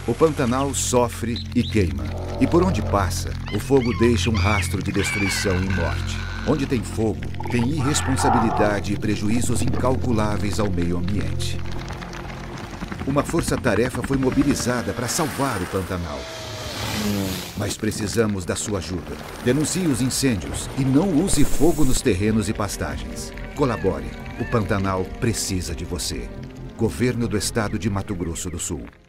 O Pantanal sofre e queima. E por onde passa, o fogo deixa um rastro de destruição e morte. Onde tem fogo, tem irresponsabilidade e prejuízos incalculáveis ao meio ambiente. Uma força-tarefa foi mobilizada para salvar o Pantanal. Mas precisamos da sua ajuda. Denuncie os incêndios e não use fogo nos terrenos e pastagens. Colabore. O Pantanal precisa de você. Governo do Estado de Mato Grosso do Sul.